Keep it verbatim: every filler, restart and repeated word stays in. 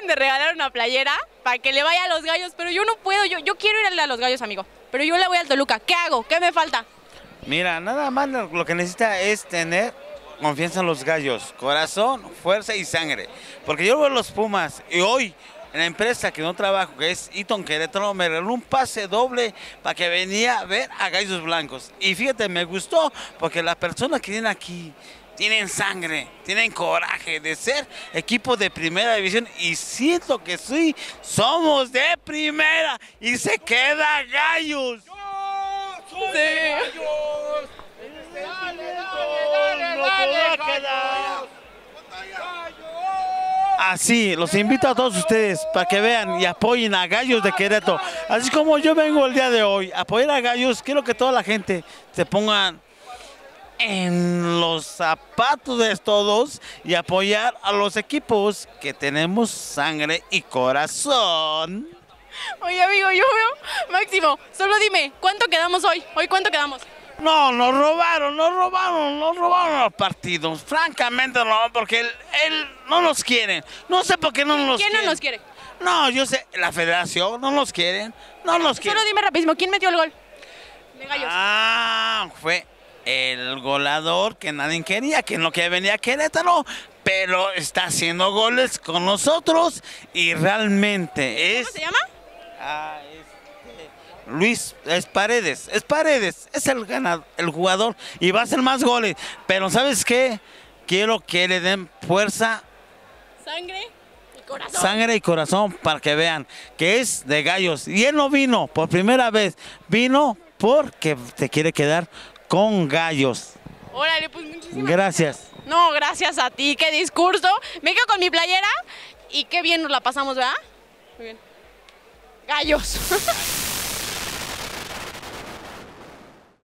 acaban de regalar una playera para que le vaya a los Gallos, pero yo no puedo, yo, yo quiero ir a los Gallos, amigo. Pero yo le voy al Toluca. ¿Qué hago? ¿Qué me falta? Mira, nada más lo que necesita es tener confianza en los Gallos, corazón, fuerza y sangre. Porque yo veo los Pumas y hoy en la empresa que no trabajo, que es Eaton Querétaro, me regaló un pase doble para que venía a ver a Gallos Blancos. Y fíjate, me gustó porque las personas que vienen aquí tienen sangre, tienen coraje de ser equipo de primera división y siento que sí, somos de primera y se queda Gallos. Sí. Gallos. Dale, dale, dale, dale, Así, los invito a todos ustedes para que vean y apoyen a Gallos de Querétaro. Así como yo vengo el día de hoy a apoyar a Gallos, quiero que toda la gente se ponga en los zapatos de todos y apoyar a los equipos que tenemos sangre y corazón. Oye, amigo, yo veo, Máximo, solo dime, ¿cuánto quedamos hoy? ¿Hoy cuánto quedamos? No, nos robaron, nos robaron, nos robaron los partidos. Francamente no, porque él, él no nos quiere. No sé por qué no nos ¿Quién quiere. no nos quiere? No, yo sé, la federación no nos quiere, no nos quiere. Solo dime rapidísimo, ¿quién metió el gol? De Gallos. Ah, fue el goleador que nadie quería, que no quería venir a Querétaro, pero está haciendo goles con nosotros y realmente es... ¿Cómo se llama? Ah, este, Luis, es Paredes, es Paredes, es el ganador, el jugador y va a hacer más goles, pero ¿sabes qué? Quiero que le den fuerza, Sangre y corazón. sangre y corazón para que vean que es de Gallos y él no vino por primera vez, vino porque se quiere quedar con Gallos. Órale, pues muchísimas Gracias. No, gracias a ti, qué discurso. Me quedo con mi playera y qué bien nos la pasamos, ¿verdad? Muy bien. Gallos.